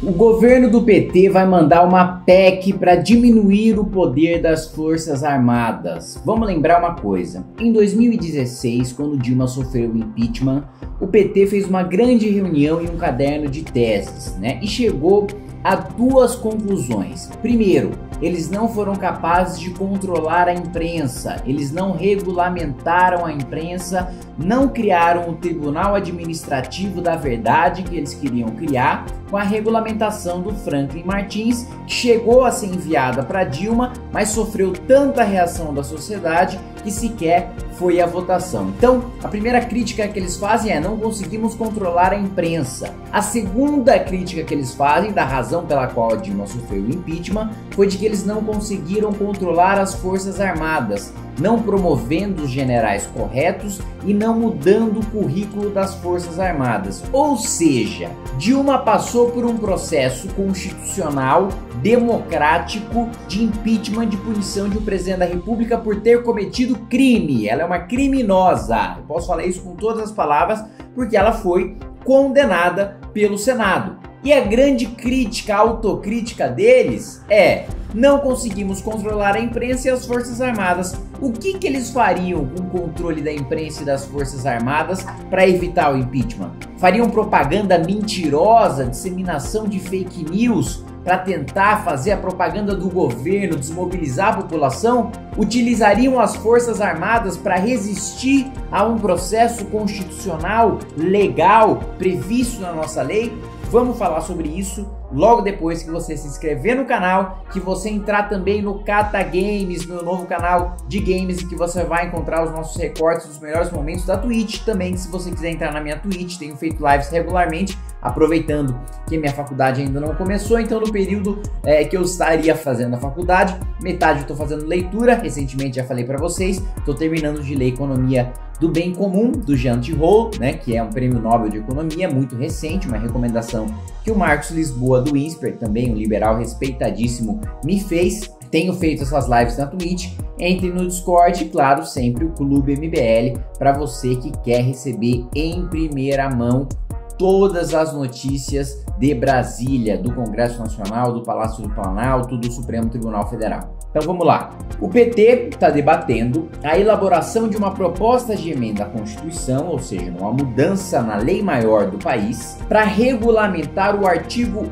O governo do PT vai mandar uma PEC para diminuir o poder das Forças Armadas. Vamos lembrar uma coisa: em 2016, quando Dilma sofreu o impeachment, o PT fez uma grande reunião em um caderno de teses, e chegou a duas conclusões. Primeiro, eles não foram capazes de controlar a imprensa, eles não regulamentaram a imprensa, não criaram o Tribunal Administrativo da Verdade que eles queriam criar, com a regulamentação do Franklin Martins, que chegou a ser enviada para Dilma, mas sofreu tanta reação da sociedade que sequer foi à votação. Então, a primeira crítica que eles fazem é: não conseguimos controlar a imprensa. A segunda crítica que eles fazem, da razão pela qual a Dilma sofreu o impeachment, foi de que eles não conseguiram controlar as Forças Armadas, não promovendo os generais corretos e não mudando o currículo das Forças Armadas. Ou seja, Dilma passou por um processo constitucional, democrático, de impeachment, de punição de um presidente da República por ter cometido crime. Ela é uma criminosa. Eu posso falar isso com todas as palavras, porque ela foi condenada pelo Senado. E a grande crítica, a autocrítica deles é: não conseguimos controlar a imprensa e as Forças Armadas. O que eles fariam com o controle da imprensa e das Forças Armadas para evitar o impeachment? Fariam propaganda mentirosa, disseminação de fake news para tentar fazer a propaganda do governo, desmobilizar a população? Utilizariam as Forças Armadas para resistir a um processo constitucional legal previsto na nossa lei? Vamos falar sobre isso logo depois que você se inscrever no canal, que você entrar também no Cata Games, meu novo canal de games, em que você vai encontrar os nossos recortes dos melhores momentos da Twitch. Também, se você quiser entrar na minha Twitch, tenho feito lives regularmente, aproveitando que minha faculdade ainda não começou. Então, no período que eu estaria fazendo a faculdade, metade eu estou fazendo leitura. Recentemente já falei para vocês, estou terminando de ler Economia do Bem Comum, do Jean Tirole, que é um prêmio Nobel de Economia muito recente, uma recomendação que o Marcos Lisboa do INSPER, também um liberal respeitadíssimo, me fez. Tenho feito essas lives na Twitch. Entre no Discord, claro, sempre o Clube MBL, para você que quer receber em primeira mão todas as notícias de Brasília, do Congresso Nacional, do Palácio do Planalto, do Supremo Tribunal Federal. Então vamos lá. O PT está debatendo a elaboração de uma proposta de emenda à Constituição, ou seja, uma mudança na lei maior do país, para regulamentar o artigo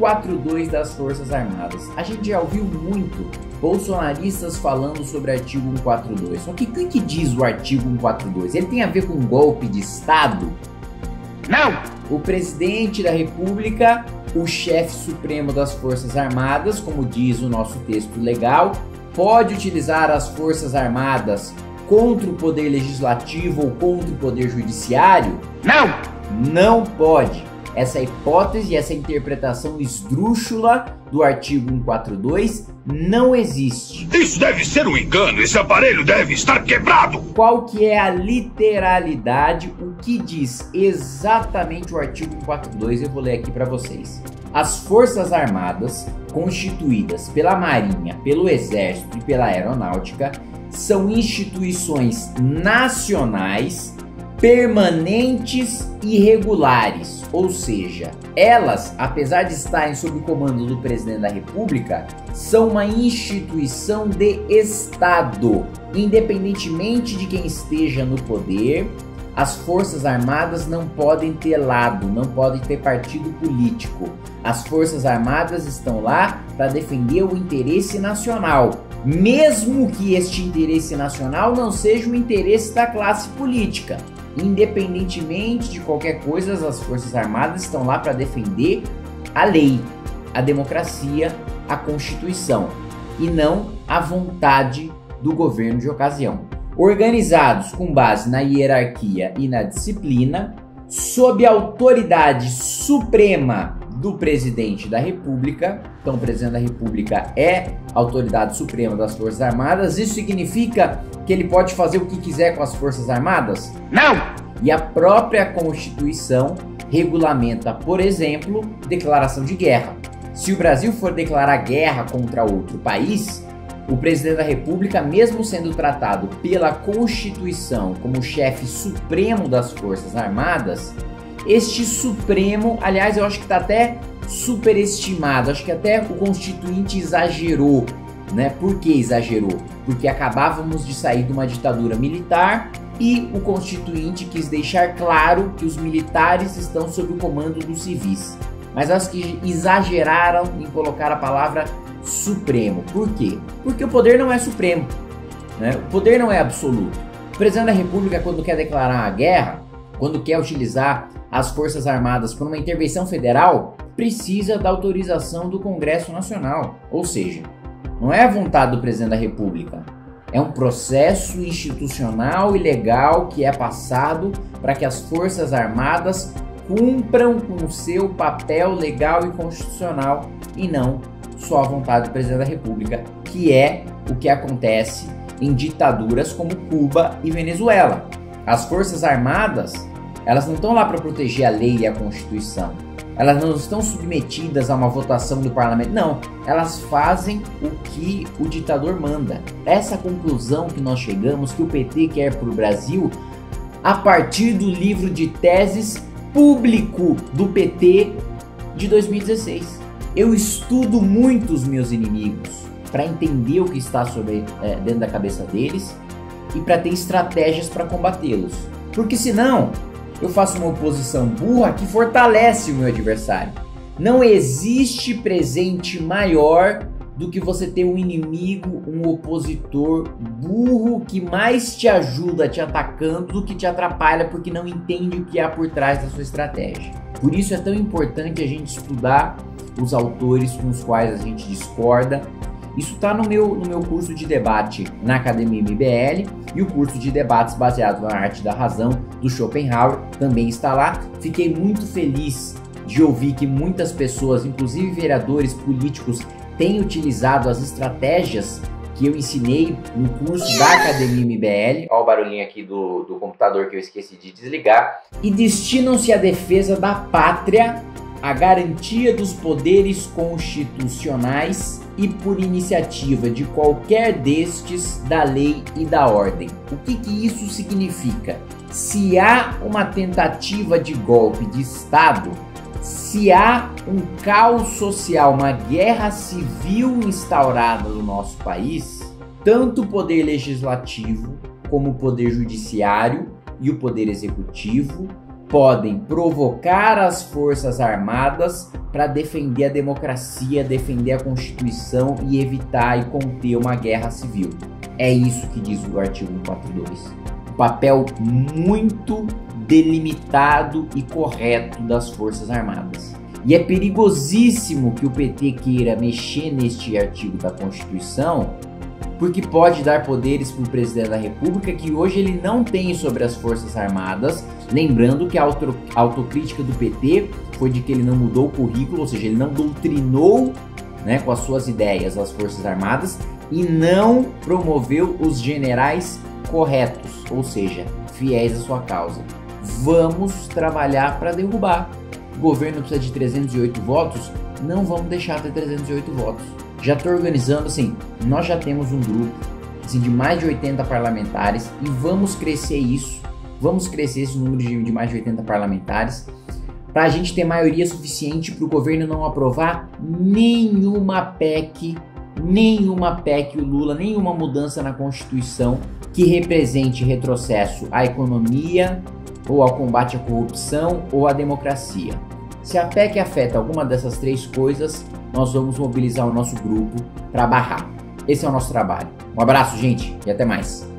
142 das Forças Armadas. A gente já ouviu muito bolsonaristas falando sobre o artigo 142. Só que o que diz o artigo 142? Ele tem a ver com um golpe de Estado? Não! O presidente da República, o chefe supremo das Forças Armadas, como diz o nosso texto legal, pode utilizar as Forças Armadas contra o Poder Legislativo ou contra o Poder Judiciário? Não! Não pode. Essa hipótese, essa interpretação esdrúxula do artigo 142 não existe. Isso deve ser um engano, esse aparelho deve estar quebrado! Qual que é a literalidade, o que diz exatamente o artigo 142? Eu vou ler aqui para vocês. As Forças Armadas, constituídas pela Marinha, pelo Exército e pela Aeronáutica, são instituições nacionais permanentes e regulares, ou seja, elas, apesar de estarem sob o comando do presidente da República, são uma instituição de Estado. Independentemente de quem esteja no poder, as Forças Armadas não podem ter lado, não podem ter partido político. As Forças Armadas estão lá para defender o interesse nacional, mesmo que este interesse nacional não seja o interesse da classe política. Independentemente de qualquer coisa, as Forças Armadas estão lá para defender a lei, a democracia, a Constituição, e não a vontade do governo de ocasião. Organizados com base na hierarquia e na disciplina, sob a autoridade suprema do presidente da República. Então, o presidente da República é a autoridade suprema das Forças Armadas. Isso significa que ele pode fazer o que quiser com as Forças Armadas? Não! E a própria Constituição regulamenta, por exemplo, declaração de guerra. Se o Brasil for declarar guerra contra outro país, o presidente da República, mesmo sendo tratado pela Constituição como chefe supremo das Forças Armadas, este Supremo, aliás, eu acho que está até superestimado. Acho que até o Constituinte exagerou, né? Por que exagerou? Porque acabávamos de sair de uma ditadura militar e o Constituinte quis deixar claro que os militares estão sob o comando dos civis. Mas acho que exageraram em colocar a palavra supremo. Por quê? Porque o poder não é supremo, né? O poder não é absoluto. O presidente da República, quando quer declarar a guerra, quando quer utilizar as Forças Armadas por uma intervenção federal, precisa da autorização do Congresso Nacional. Ou seja, não é a vontade do presidente da República. É um processo institucional e legal que é passado para que as Forças Armadas cumpram com o seu papel legal e constitucional e não só a vontade do presidente da República, que é o que acontece em ditaduras como Cuba e Venezuela. As Forças Armadas, elas não estão lá para proteger a lei e a Constituição. Elas não estão submetidas a uma votação do parlamento. Não, elas fazem o que o ditador manda. Essa conclusão que nós chegamos, que o PT quer para o Brasil, a partir do livro de teses público do PT de 2016. Eu estudo muito os meus inimigos para entender o que está dentro da cabeça deles e para ter estratégias para combatê-los. Porque senão eu faço uma oposição burra que fortalece o meu adversário. Não existe presente maior do que você ter um inimigo, um opositor burro que mais te ajuda te atacando do que te atrapalha porque não entende o que há por trás da sua estratégia. Por isso é tão importante a gente estudar os autores com os quais a gente discorda. Isso está no meu curso de debate na Academia MBL, e o curso de debates baseado na arte da razão do Schopenhauer também está lá. Fiquei muito feliz de ouvir que muitas pessoas, inclusive vereadores políticos, têm utilizado as estratégias que eu ensinei no curso da Academia MBL. Olha o barulhinho aqui do computador que eu esqueci de desligar. E destinam-se à defesa da pátria, a garantia dos poderes constitucionais e por iniciativa de qualquer destes da lei e da ordem. O que isso significa? Se há uma tentativa de golpe de Estado, se há um caos social, uma guerra civil instaurada no nosso país, tanto o poder legislativo como o poder judiciário e o poder executivo podem provocar as Forças Armadas para defender a democracia, defender a Constituição e evitar e conter uma guerra civil. É isso que diz o artigo 142. Um papel muito delimitado e correto das Forças Armadas. E é perigosíssimo que o PT queira mexer neste artigo da Constituição, porque pode dar poderes para o presidente da República que hoje ele não tem sobre as Forças Armadas. Lembrando que a autocrítica do PT foi de que ele não mudou o currículo, ou seja, ele não doutrinou, né, com as suas ideias as Forças Armadas e não promoveu os generais corretos, ou seja, fiéis à sua causa. Vamos trabalhar para derrubar. O governo precisa de 308 votos, não vamos deixar ter 308 votos. Já estou organizando, assim, nós já temos um grupo assim, de mais de 80 parlamentares e vamos crescer isso, vamos crescer esse número de mais de 80 parlamentares para a gente ter maioria suficiente para o governo não aprovar nenhuma PEC, o Lula, nenhuma mudança na Constituição que represente retrocesso à economia ou ao combate à corrupção ou à democracia. Se a PEC afeta alguma dessas três coisas, nós vamos mobilizar o nosso grupo para barrar. Esse é o nosso trabalho. Um abraço, gente, e até mais.